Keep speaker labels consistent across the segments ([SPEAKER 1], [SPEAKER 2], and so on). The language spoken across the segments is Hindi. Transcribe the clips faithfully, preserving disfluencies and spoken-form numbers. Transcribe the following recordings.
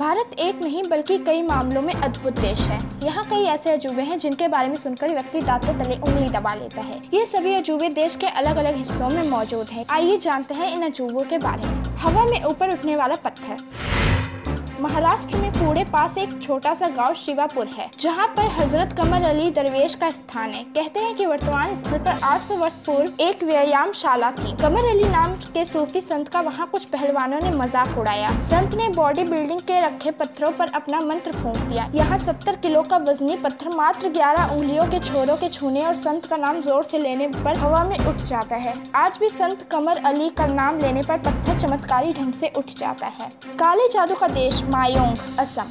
[SPEAKER 1] भारत एक नहीं बल्कि कई मामलों में अद्भुत देश है। यहाँ कई ऐसे अजूबे हैं जिनके बारे में सुनकर व्यक्ति दांतों तले उंगली दबा लेता है। ये सभी अजूबे देश के अलग अलग हिस्सों में मौजूद हैं। आइए जानते हैं इन अजूबों के बारे में। हवा में ऊपर उठने वाला पत्थर। महाराष्ट्र में पुणे पास एक छोटा सा गांव शिवापुर है, जहां पर हजरत कमर अली दरवेश का स्थान है। कहते हैं कि वर्तमान स्थल पर आठ सौ वर्ष पूर्व एक व्यायामशाला थी। कमर अली नाम के सूफी संत का वहां कुछ पहलवानों ने मजाक उड़ाया। संत ने बॉडी बिल्डिंग के रखे पत्थरों पर अपना मंत्र फूंक दिया। यहाँ सत्तर किलो का वजनी पत्थर मात्र ग्यारह उंगलियों के छोरों के छूने और संत का नाम जोर से लेने पर हवा में उठ जाता है। आज भी संत कमर अली का नाम लेने पर पत्थर चमत्कारी ढंग से उठ जाता है। काले जादू का देश मायोंग, असम।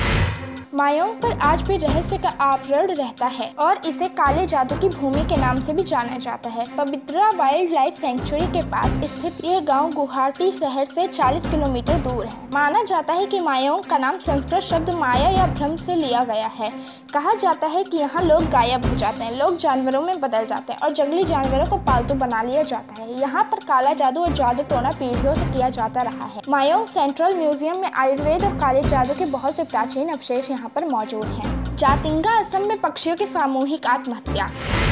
[SPEAKER 1] मायोंग पर आज भी रहस्य का आवरण रहता है और इसे काले जादू की भूमि के नाम से भी जाना जाता है। पवित्रा वाइल्ड लाइफ सेंचुरी के पास स्थित ये गांव गुवाहाटी शहर से चालीस किलोमीटर दूर है। माना जाता है कि मायोंग का नाम संस्कृत शब्द माया या भ्रम से लिया गया है। कहा जाता है कि यहाँ लोग गायब हो जाते हैं, लोग जानवरों में बदल जाते हैं और जंगली जानवरों को पालतू बना लिया जाता है। यहाँ पर काला जादू और जादू टोना पीढ़ियों से किया जाता रहा है। मायोंग सेंट्रल म्यूजियम में आयुर्वेद और काले जादू के बहुत से प्राचीन अवशेष यहाँ पर मौजूद हैं। जातिंगा, असम में पक्षियों की सामूहिक आत्महत्या।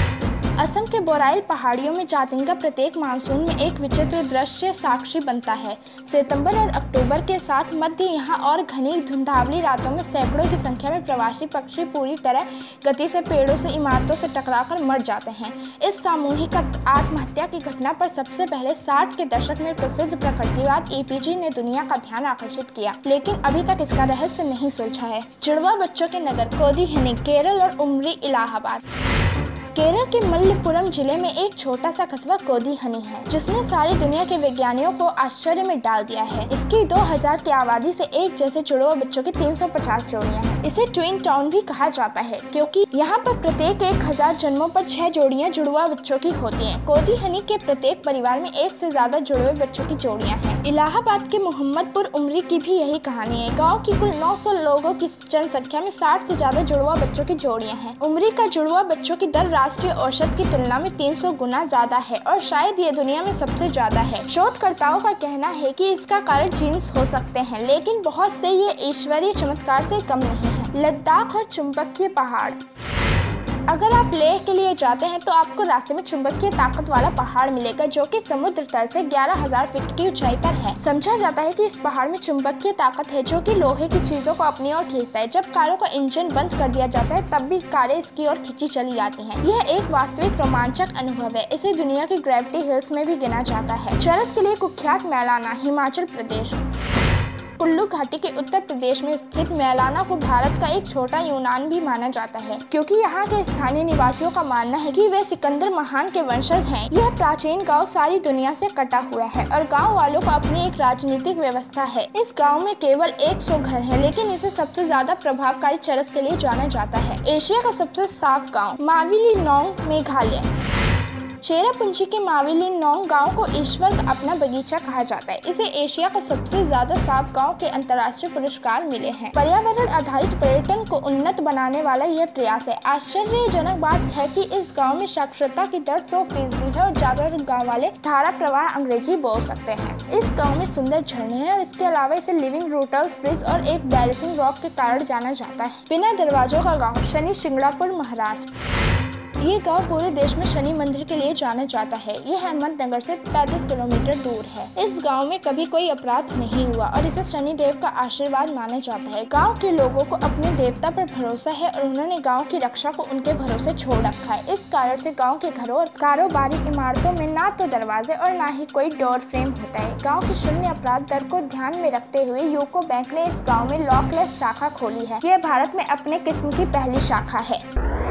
[SPEAKER 1] असम के बोराइल पहाड़ियों में जातिंगा प्रत्येक मानसून में एक विचित्र दृश्य साक्षी बनता है। सितंबर और अक्टूबर के साथ मध्य यहाँ और घनी धुंधावली रातों में सैकड़ों की संख्या में प्रवासी पक्षी पूरी तरह गति से पेड़ों से इमारतों से टकराकर मर जाते हैं। इस सामूहिक आत्महत्या की घटना पर सबसे पहले साठ के दशक में प्रसिद्ध प्रकृतिवाद ई पी जी ने दुनिया का ध्यान आकर्षित किया, लेकिन अभी तक इसका रहस्य नहीं सुलझा है। जुड़वा बच्चों के नगर कोदीहनी, केरल और उमरी, इलाहाबाद। केरल के मल्लपुरम जिले में एक छोटा सा कस्बा कोदीहनी है, जिसने सारी दुनिया के वैज्ञानिकों को आश्चर्य में डाल दिया है। इसकी दो हज़ार की आबादी से एक जैसे जुड़वा बच्चों की तीन सौ पचास जोड़ियां हैं। इसे ट्विन टाउन भी कहा जाता है, क्योंकि यहाँ पर प्रत्येक एक हजार जन्मों पर छह जोड़ियां जुड़वा बच्चों की होती हैं। कोदीहनी के प्रत्येक परिवार में एक से ज्यादा जुड़वे बच्चों की जोड़ियां हैं। इलाहाबाद के मोहम्मदपुर उमरी की भी यही कहानी है। गाँव की कुल नौ सौ लोगों की जनसंख्या में साठ से ज्यादा जुड़वा बच्चों की जोड़ियां हैं। उमरी का जुड़वा बच्चों की दर राष्ट्रीय औसत की तुलना में तीन सौ गुना ज्यादा है और शायद ये दुनिया में सबसे ज्यादा है। शोधकर्ताओं का कहना है कि इसका कारण जीन्स हो सकते हैं, लेकिन बहुत से ये ईश्वरीय चमत्कार से कम नहीं है। लद्दाख और चुंबकीय पहाड़। अगर आप लेह के लिए जाते हैं तो आपको रास्ते में चुंबकीय ताकत वाला पहाड़ मिलेगा, जो कि समुद्र तल से ग्यारह हज़ार फीट की ऊंचाई पर है। समझा जाता है कि इस पहाड़ में चुंबकीय ताकत है, जो कि लोहे की चीजों को अपनी ओर खींचता है। जब कारों का इंजन बंद कर दिया जाता है, तब भी कारें इसकी ओर खींची चली जाती हैं। यह एक वास्तविक रोमांचक अनुभव है। इसे दुनिया की ग्रेविटी हिल्स में भी गिना जाता है। चरस के लिए कुख्यात मैलाना, हिमाचल प्रदेश। कुल्लू घाटी के उत्तर प्रदेश में स्थित मैलाना को भारत का एक छोटा यूनान भी माना जाता है, क्योंकि यहाँ के स्थानीय निवासियों का मानना है कि वे सिकंदर महान के वंशज हैं। यह प्राचीन गांव सारी दुनिया से कटा हुआ है और गांव वालों का अपनी एक राजनीतिक व्यवस्था है। इस गांव में केवल सौ घर है, लेकिन इसे सबसे ज्यादा प्रभावकारी चरस के लिए जाना जाता है। एशिया का सबसे साफ गाँव, माविलिनोंग, मेघालय। चेरापूंजी के माविलिनोंग गांव को ईश्वर का अपना बगीचा कहा जाता है। इसे एशिया का सबसे ज्यादा साफ गांव के अंतर्राष्ट्रीय पुरस्कार मिले हैं। पर्यावरण आधारित पर्यटन को उन्नत बनाने वाला यह प्रयास है। आश्चर्यजनक बात है कि इस गांव में साक्षरता की दर सौ फीसदी है और ज्यादातर गाँव वाले धारा प्रवाह अंग्रेजी बोल सकते हैं। इस गाँव में सुंदर झरने हैं और इसके अलावा इसे लिविंग रूटल्स ब्रिज और एक बैलेंसिंग रॉक के कारण जाना जाता है। बिना दरवाजों का गाँव, शनि शिंगणापुर, महाराष्ट्र। ये गांव पूरे देश में शनि मंदिर के लिए जाना जाता है। यह अहमदनगर से पैंतीस किलोमीटर दूर है। इस गांव में कभी कोई अपराध नहीं हुआ और इसे शनि देव का आशीर्वाद माना जाता है। गांव के लोगों को अपने देवता पर भरोसा है और उन्होंने गांव की रक्षा को उनके भरोसे छोड़ रखा है। इस कारण से गांव के घरों और कारोबारी इमारतों में ना तो दरवाजे और ना ही कोई डोर फ्रेम होता है। गाँव की शून्य अपराध दर को ध्यान में रखते हुए यूको बैंक ने इस गाँव में लॉकलेस शाखा खोली है। यह भारत में अपने किस्म की पहली शाखा है।